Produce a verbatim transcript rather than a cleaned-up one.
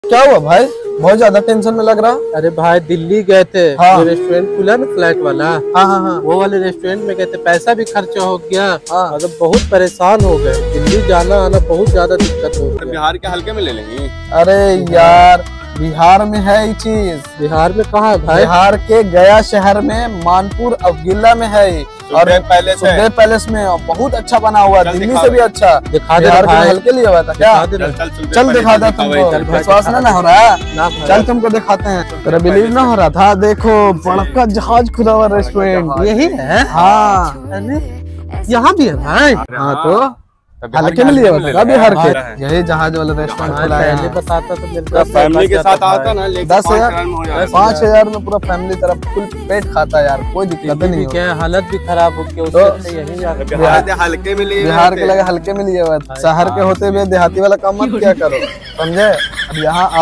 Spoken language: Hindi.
क्या हुआ भाई? बहुत ज्यादा टेंशन में लग रहा। अरे भाई दिल्ली गए थे। हाँ। जो रेस्टोरेंट खुला ना फ्लैट वाला, हाँ हाँ हाँ वो वाले रेस्टोरेंट में गए थे। पैसा भी खर्चा हो गया। हाँ। मतलब बहुत परेशान हो गए। दिल्ली जाना आना बहुत ज्यादा दिक्कत हो गया। बिहार के हल्के में ले लेंगे। अरे यार बिहार में है ये चीज। बिहार में कहाँ है भाई? बिहार के गया शहर में मानपुर अवगिल्ला में है ये। और पैलेस सुखदेव पैलेस में बहुत अच्छा बना हुआ, दिल्ली से भी अच्छा। दिखा दे बिहार के भाई। हल्के लिए हुआ था क्या? दिखा दे। चल, चल दिखा दे तुमको। विश्वास ना हो रहा है? ना भाई। चल तुमको दिखाते हैं। तेरा बिलीव ना हो रहा था? देखो बड़का जहाज खुला हुआ रेस्टोरेंट यही है। हाँ यहाँ भी है भाई। हाँ तो हल्के में लिया था बिहार के। यही जहाज वाला रेस्टोरेंट खुला है। पहले बताता तो मेरे पास फैमिली के साथ आता ना, लेकिन दस हजार हजार पाँच हजार में पूरा फैमिली तरफ फुल पेट खाता यार, कोई दिक्कत नहीं क्या होगी। हालत भी खराब हो गया। तो उससे यही जाकर बिहार के हल्के में लिए बिहार के लगे हल्के में लिया हुआ। शहर के होते हुए देहाती वाला काम मत क्या करो, समझे? अब यहाँ